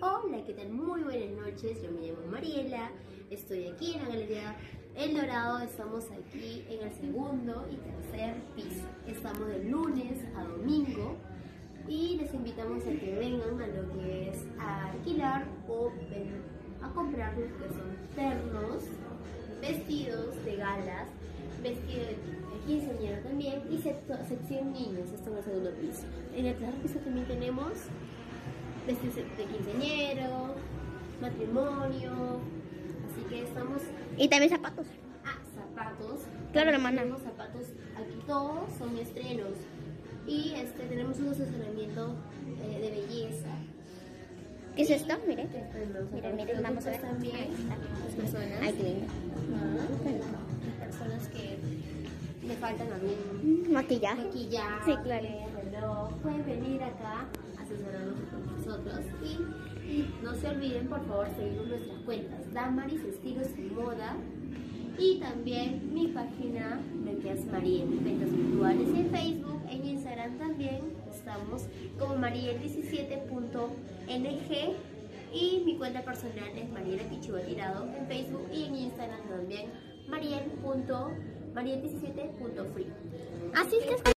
Hola, ¿qué tal? Muy buenas noches, yo me llamo Mariela, estoy aquí en la Galería El Dorado, estamos aquí en el segundo y tercer piso. Estamos de lunes a domingo y les invitamos a que vengan a lo que es a alquilar o a comprar lo que son ternos, vestidos de galas, vestido de quinceañera también y sección niños, esto en el segundo piso. En el tercer piso también tenemos vestidos de quinceañero, matrimonio, así que estamos... Y también zapatos. Ah, zapatos. Claro, hermana. Tenemos zapatos, aquí todos son estrenos. Y tenemos un asesoramiento de belleza. ¿Qué es esto? Mire. Miren, vamos a ver. También las personas. Ay, qué lindo. Las personas que le faltan algún Maquillaje. Sí, claro. reloj, pueden venir acá a asesorarnos con nosotros y no se olviden por favor seguir nuestras cuentas Damaris Estilos y Moda y también mi página de que es Mariel Ventas Virtuales en Facebook, en Instagram también estamos como mariel17.ng y mi cuenta personal es Mariela Pichuga Tirado en Facebook y en Instagram también mariel17.free. Así es que